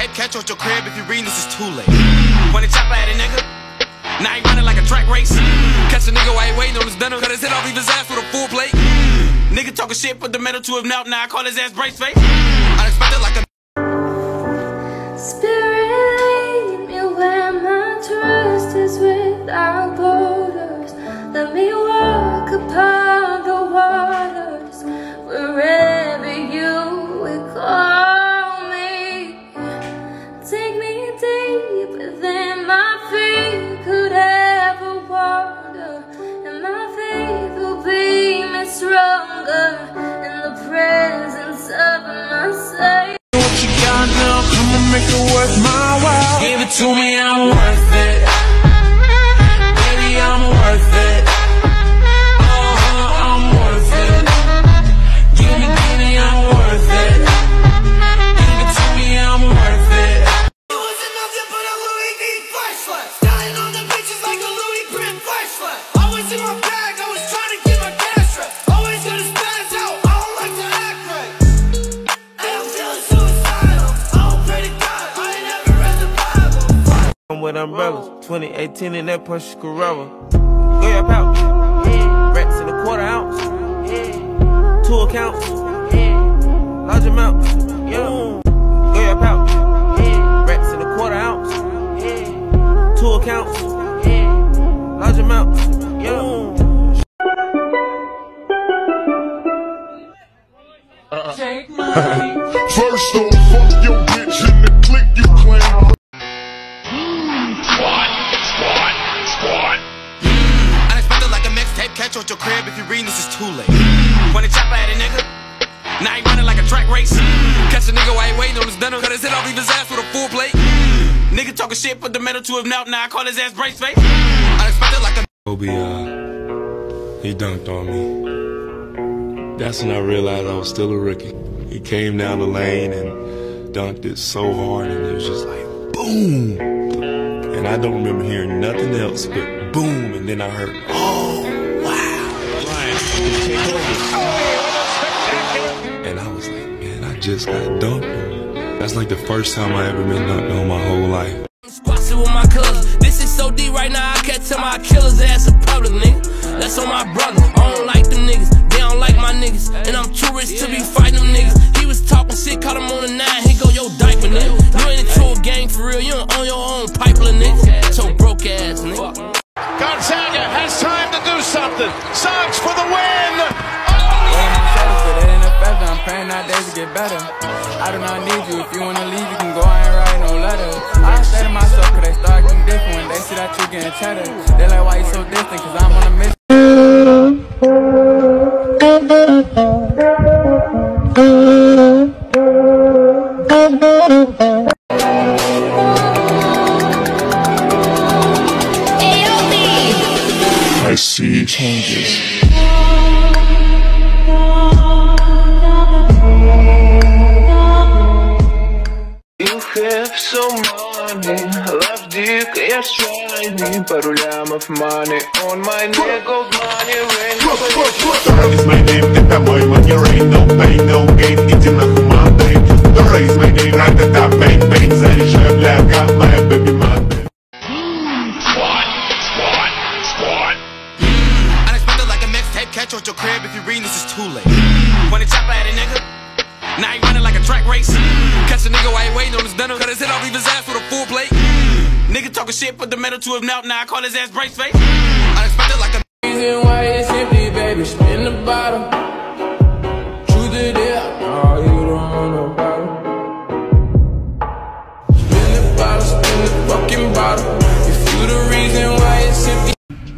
mixtape, catch you at your crib. If you read this, it's too late. When the chopper at a nigga, now he running like a track race. Catch a nigga while he waiting on his dinner, cut his head off, leave his ass with a full plate. Nigga talking shit, put the metal to his mouth, now I call his ass brace face. Unexpected like a Spirit, lead me where my trust is without borders. Let me walk upon the waters, wherever you would call me. Take me deeper than my feet could ever wander, and my faith will be made stronger in the presence of my Savior. What you got now? Come on, make it worth my while. Give it to me, I'm worth it. Baby, I'm worth it. I'm worth it. Give me, I'm worth it. Give it to me, I'm worth it. It wasn't nothing but a Louis V flashlight. Styling on the bitches like a Louis print flashlight. Always in my bag, I was trying to get my cash right. Always gonna spaz out, I don't like to act right. And I'm feeling suicidal, I don't pray to God, I ain't never read the Bible. I'm with umbrellas, 2018 in that Porsche Carrera. Go your pouch, racks in a quarter ounce, 2 accounts, large amount, go your pouch, racks in a quarter ounce, 2 accounts, large amount, Take money. First off, fuck your bitch in the clique you claim. unexpected like a mixtape, catch you at your crib. If you read this, it's too late. When the chopper at a nigga, now he running like a track race. Catch a nigga while he waiting on his dinner, cut his head off, leave his ass with a full plate. Nigga talking shit, put the metal to his mouth, now I call his ass brace face. Unexpected like a Kobe, he dunked on me. That's when I realized I was still a rookie. He came down the lane and dunked it so hard, and it was just like, boom! And I don't remember hearing nothing else but boom, and then I heard, oh, wow! And I was like, man, I just got dunked on. That's like the first time I ever been dunked on my whole life. Squashing with my cousins. This is so deep right now, I can't tell my killer's ass in public, nigga. That's on my brother. I don't like them niggas, they don't like my niggas. And I'm too rich to be fighting them niggas. He was talking shit, caught him on the 9, he go, yo, diaper, nigga. You ain't into a gang for real, you don't own your own pipeline, nigga. So broke ass, nigga. Gonzaga has time to do something. Sox for the win! I'm praying our days to get better. I do not need you. If you wanna leave, you can go. I ain't writing no letter. I say to myself, cause they start getting different when they see that you getting cheddar. They like, why you so distant? Cause I'm on a mission. I see changes. So money, love dick, я shiny. Пару лямов money on my neck, gold money, rain. Don't raise my name, это мой money, rain, no pain, no gain. Иди нахуй, мандай. Don't raise my name, ра-та-та, bang, bang. Заряжаю, бля, как моя baby mother. unexpected like a mixtape, catch you at your crib. If you read this, it's too late. When the chopper at a nigga, now he running like a track race. Catch a nigga while he waiting on his dinner, cut his head off, leave his ass with a full plate. Nigga talking shit, put the metal to his mouth, now I call his ass brace face. Unexpected like a Reason why it's empty, baby, spin the bottom. Truth it is, oh, you don't want no bottom. Spin the bottle, spin the fucking bottle. If you the reason why it's empty.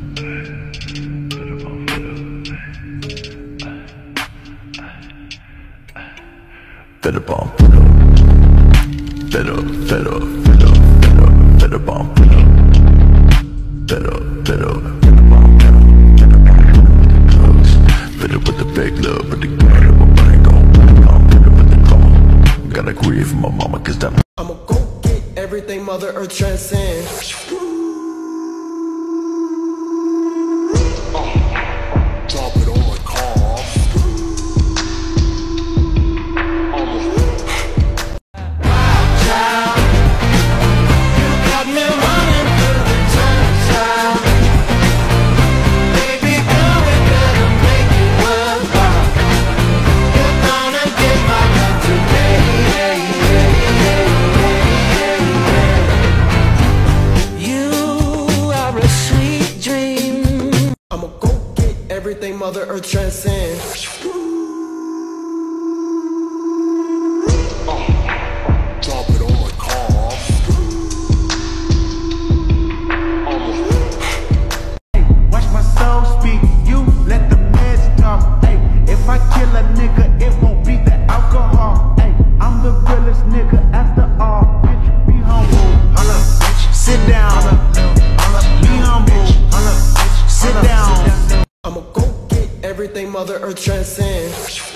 Better bomb, better bomb, better bomb, better with the big love, but the gun, my brain gone, better with the call. Gotta grieve for my mama, cause that I'ma go get everything Mother Earth transcends. Drop it on my car. Child. earth transcend. Drop it on my car. Watch my soul speak, you let the meds talk. Hey, if I kill a nigga, it won't be the alcohol. Hey, I'm the realest nigga after all. Bitch, be humble. Sit down. Be humble. Sit down. I'ma go get everything Mother Earth transcend.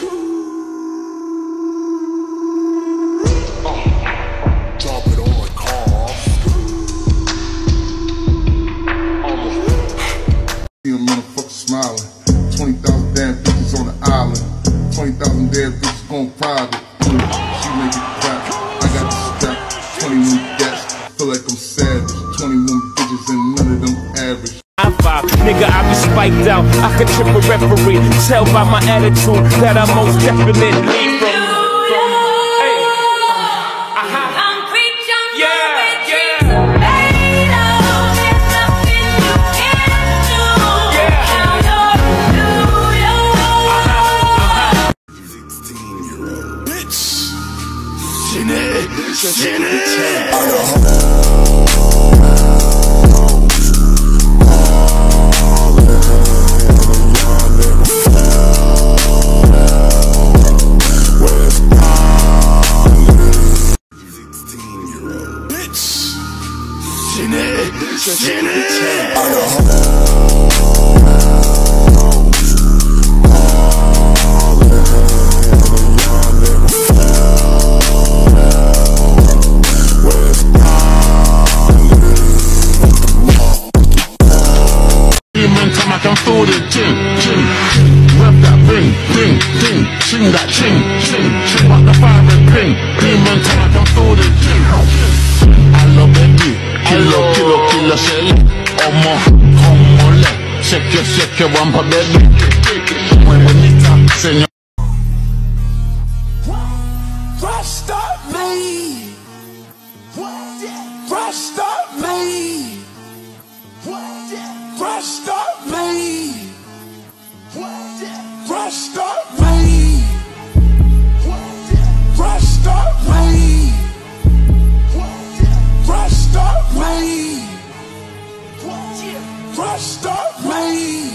Drop it on my car. See a motherfucker smiling. 20,000 damn bitches on the island. 20,000 damn bitches gon' private. She make it clap. I got the strap. 21 gats. Feel like I'm savage. 21 bitches and none of them average. Nigga, I be spiked out. I could trip a referee. Tell by my attitude that I most definitely from. Ching that ching, ching back the fire and ping. Demon time I can feel the ching. Hello baby, kilo shell. Omo, homole, shake your wampa baby. When we meet up, senor. Rest up me. Rest up me. Rest up me. Rest up me. Rest up me. Rest up me. Rest up me.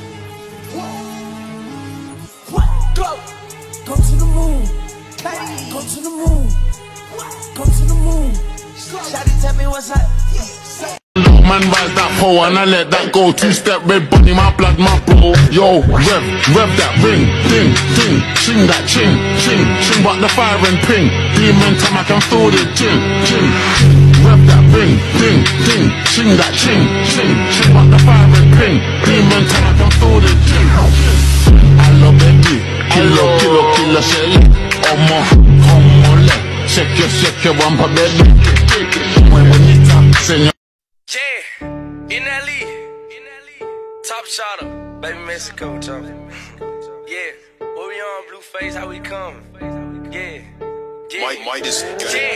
Go to the moon. Go to the moon. Go to the moon. Shawty, tell me what's up. Man, rise that pole and I let that go. Two-step red bunny, my blood, my bro. Yo, rev that ring, ding, ching that ching, back the fire and ping. Demon time I can feel the ching. Rev that ring, ding, ching that ching, back the fire and ping. Demon time I can feel the ching. Hello baby, kilo shell. Omo, homole, shake your wampa baby. When we meet up, senor. Yeah, in that league, top shotter, baby Mexico, John. Yeah, what we on, Blueface, how we coming? Yeah, White is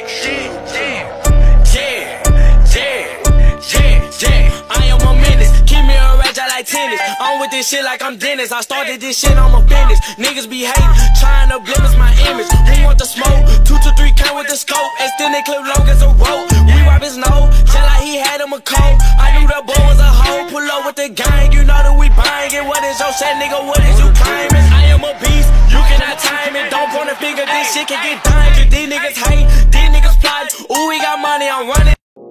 yeah. I am a menace, keep me a rage, I like tennis. I'm with this shit like I'm Dennis. I started this shit on my business. Niggas be hating, trying to blemish my image. Who want the smoke? 2 to 3 count with the scope, and still they clip long as a rope. We wipe his nose, just like he had him a cold. I knew the boy was a hoe. Pull up with the gang, you know that we buying it. What is your set, nigga? What is you claiming? I am a beast, you cannot time it. Don't point a finger, this shit can get done. Cause these niggas hate, these niggas plot. Ooh, we got money, I'm running.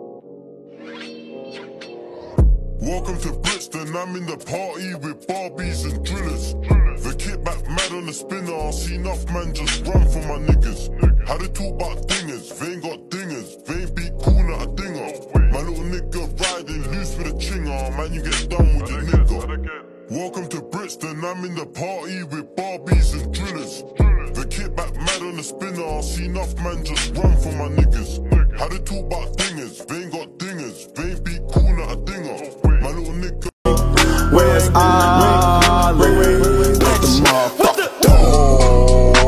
Welcome to Brixton, I'm in the party with Barbies and drillers. The kit back mad on the spinner, I see enough man just run for my niggas. How they talk about dingers, they ain't got dingers, they ain't beat cool not a dinger. My little nigga riding loose with a chinger, man you get done with the nigga. Welcome to Brixton, I'm in the party with Barbies and drillers. The kit back mad on the spinner, I see enough man just run for my niggas. How they talk about dingers, they ain't got dingers, they ain't beat cool not a dinger. My little nigga. Where's Ollie? Let the motherfucker dog.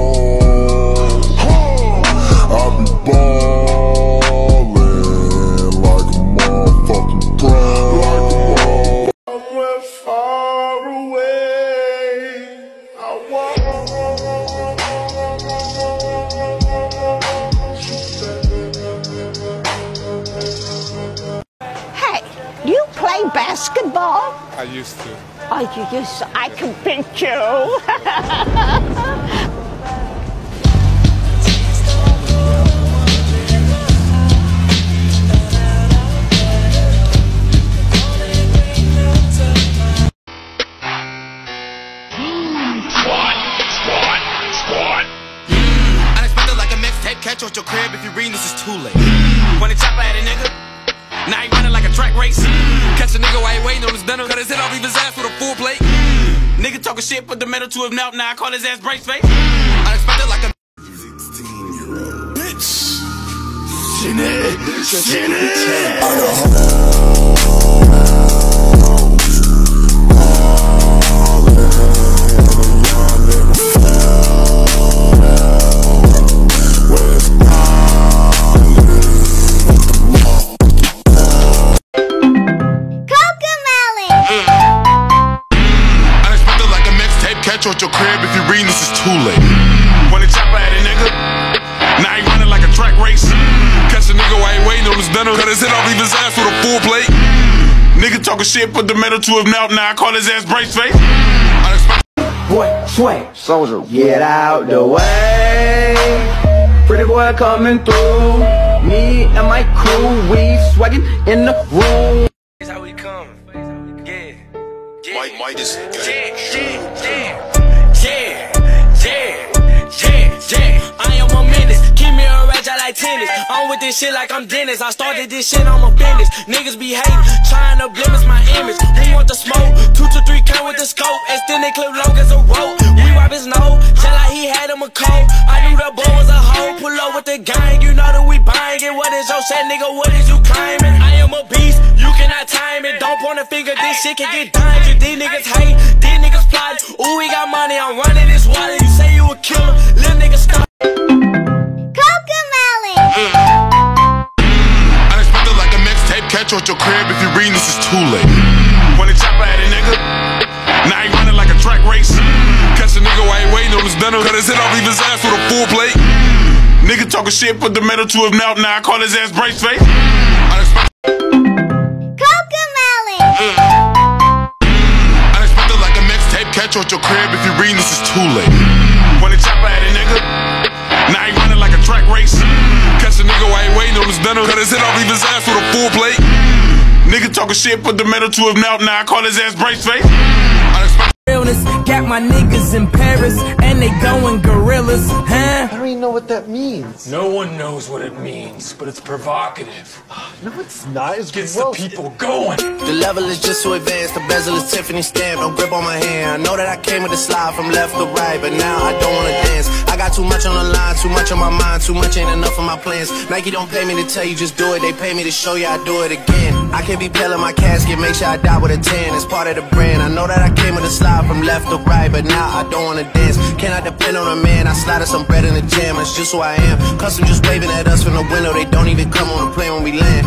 I be ballin' like a motherfucking pro. Somewhere far away. Hey, you play basketball? I used to. Oh, you used to. I can pinch you. Unexpected like a mixtape, catch you at your crib if you reading this is too late. When they chop at a nigga, now he running like a track race. Catch a nigga while he waiting on his dinner, cut his head off, leave his ass with a full plate. Nigga talking shit, put the metal to his mouth, now I call his ass brace face. Unexpected like a 16-year-old bitch. Catch you at your crib if you reading this is too late. When they chop at a nigga, now he running like a track race. Catch a nigga while he waiting on his dinner, cut his head off, leave his ass with a full plate. Nigga talking shit, put the metal to his mouth, now I call his ass brace face. Boy, sway, soldier, get out the way. Pretty boy coming through. Me and my crew, we swagging in the room. That's how we come. Yeah. White is I am a menace. Keep me a rage, I like tennis. I'm with this shit like I'm Dennis. I started this shit on my business. Niggas be hating, trying to blemish my image. We want the smoke, 2 to 3 count with the scope. Extended clip long as a rope. We wipe his nose, just like he had him a cold. I knew the boy was a hoe. Pull up with the gang, you know that we buying it. What is your set, nigga? What is you claiming? I am a beast, you cannot time it. Don't point a finger, this shit can get dangerous. These niggas hate, these niggas plotting. Ooh, we got money, I'm running this wallet. You say you a killer, little nigga stop. Unexpected like a mixtape, catch you at your crib if you reading this is too late. When they chop at a nigga, now he running like a track race. Catch a nigga while he waiting on his dinner, cut his head off, leave his ass with a full plate. Nigga talking shit, put the metal to his mouth, now I call his ass brace face. Unexpected like a mixtape, catch you at your crib if you reading this is too late. When they chop at a nigga, now he running like a track race. Catch a nigga while he waiting on his dinner, cut his head off, leave his ass with a full plate. Nigga talking shit, put the metal to his mouth, now I call his ass brace face. Realness, got my niggas in Paris, and they going gorillas, huh? I don't even know what that means. No one knows what it means, but it's provocative. No, it's not. It gets the people going. The level is just so advanced, the bezel is Tiffany stamp, no grip on my hand. I know that I came with a slide from left to right, but now I don't wanna dance. I got too much on the line, too much on my mind, too much ain't enough of my plans. Nike don't pay me to tell you just do it, they pay me to show you I do it again. I can't be pale in my casket, make sure I die with a 10, it's part of the brand. I know that I came with a slide from left to right, but now I don't wanna dance. Can I depend on a man? I slide some bread in the jam, that's just who I am. Custom just waving at us from the window, they don't even come on the plane when we land.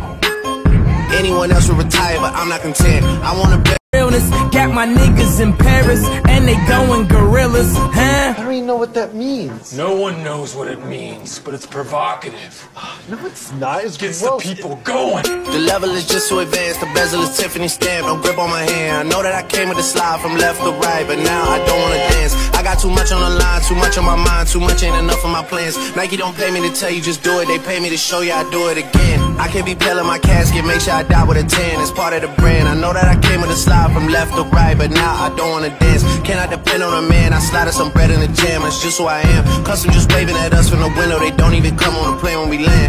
Anyone else will retire, but I'm not content. I wanna bet. Realness, got my niggas in Paris, and they going gorillas, huh? I don't even know what that means. No one knows what it means, but it's provocative. No, it's not. It gets the people going. The level is just so advanced, the bezel is Tiffany stamp, no grip on my hand. I know that I came with a slide from left to right, but now I don't wanna dance. I got too much on the line, too much on my mind, too much ain't enough of my plans. Nike don't pay me to tell you just do it, they pay me to show you I do it again. I can't be pale in my casket, make sure I die with a 10, it's part of the brand. I know that I came with a slide from left to right, but now I don't wanna dance. Can I depend on a man? I slide some bread in the jam, that's just who I am. Custom just waving at us from the window, they don't even come on the plane when we land.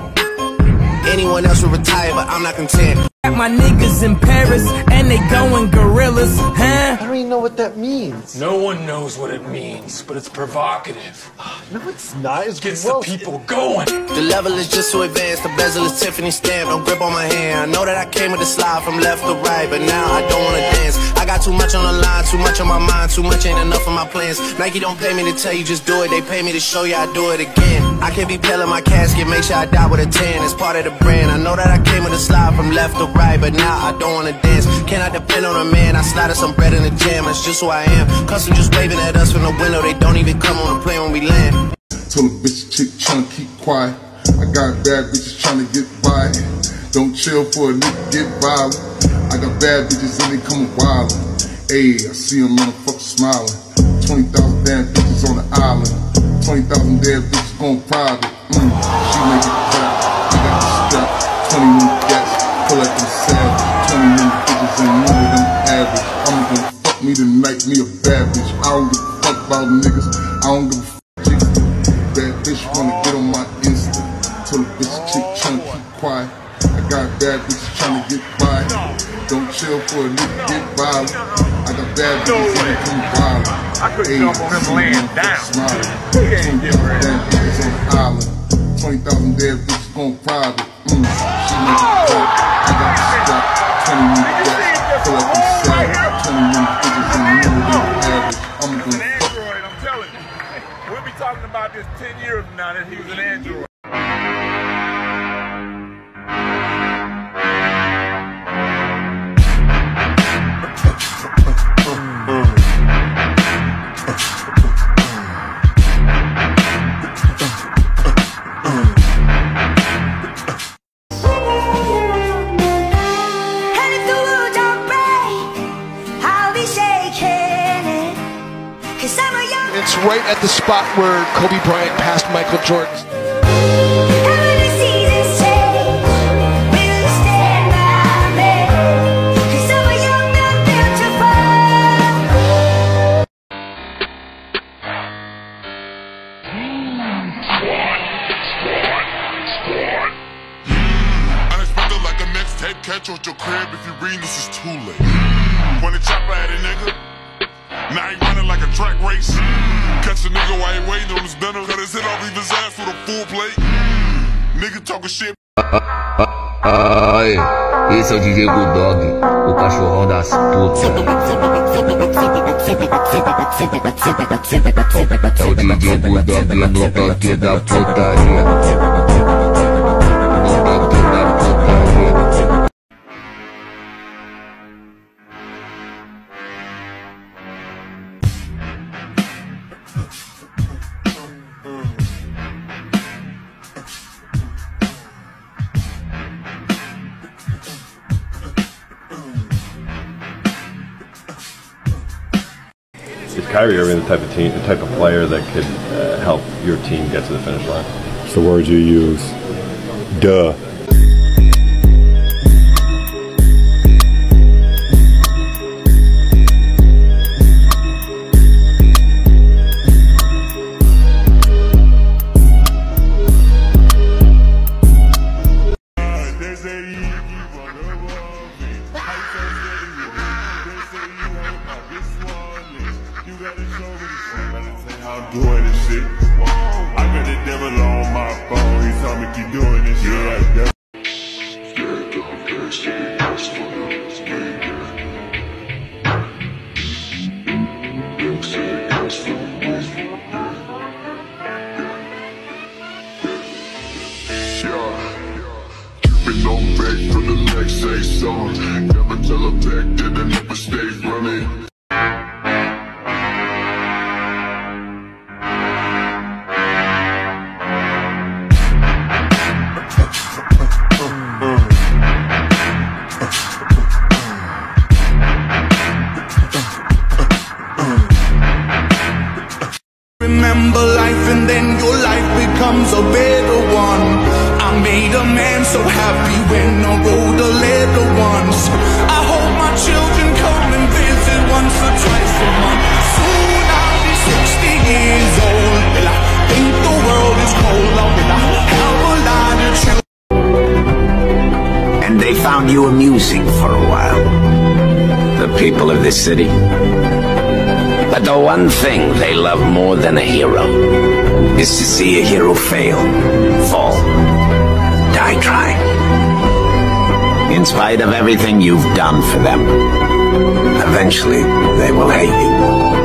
Anyone else will retire, but I'm not content. Got my niggas in Paris, and they going gorillas, huh? I don't even know what that means. No one knows what it means, but it's provocative. No, it's not. It gets the people going. The level is just so advanced, the bezel is Tiffany stamp, no grip on my hand. I know that I came with a slide from left to right, but now I don't wanna dance. I got too much on the line, too much on my mind, too much ain't enough of my plans. Nike don't pay me to tell you just do it, they pay me to show you I do it again. I can't be pale in my casket, make sure I die with a 10, it's part of the brand. I know that I came with a slide from left to right, but now I don't wanna dance. Can I depend on a man? I slide some bread in the jam, that's just who I am. Custom just waving at us from the window, they don't even come on the plane when we land. Told a bitch chick tryna keep quiet. I got bad bitches tryna get by. Don't chill for a nigga get violent. I got bad bitches and they coming wild. Ayy, I see them motherfuckers smiling. 20,000 damn bitches on the island. 20,000 damn bitches going private. She make it clap. I got the strap. 21 gats. Pull like them savage. 21 bitches ain't none of them average. I'm gonna fuck me tonight, me a bad bitch. I don't give a fuck about niggas. I don't give a fuck. Bad bitch wanna get on my Insta. Told a bitch chick tryna keep quiet. I got bad bitches tryna get by. Don't chill for a nigga get violent. I got bad bitches and they come violent. I couldn't jump on him laying down. 20,000 damn bitches on the island. 20,000 dead bitches going private. She make it clap. I got the strap. 21 gats. Pull up and savage. 21 bitches and none of them average. I'm gonna Android, I'm telling you. We'll be talking about this 10 years from now that he was an android. It's right at the spot where Kobe Bryant passed Michael Jordan. Unexpected like a mixtape, catch at your crib if you read this is too late. When the chopper at a nigga, now he running like a track race. Catch a nigga while he waiting on his dinner, cut his head off, leave his ass with a full plate. Nigga talking shit. Aê, esse é o DJ Bulldog, o cachorrão das putas. É o DJ Bulldog no toque da putaria. No toque da putaria. Is Kyrie Irving the type of player that could help your team get to the finish line? It's the words you use. Duh. I'm doing this shit. I got the devil on my phone. He told me keep doing this shit. Keep it on back for the next say song. Never tell her back that I never stay running. Remember life and then your life becomes a better one. I made a man so happy when I wrote a letter once. I hope my children come and visit once or twice a month. Soon I'll be 60 years old. Will I think the world is cold? Or will I have a lot of children? And they found you amusing for a while, the people of this city. But the one thing they love more than a hero is to see a hero fail, fall, die trying. In spite of everything you've done for them, eventually they will hate you.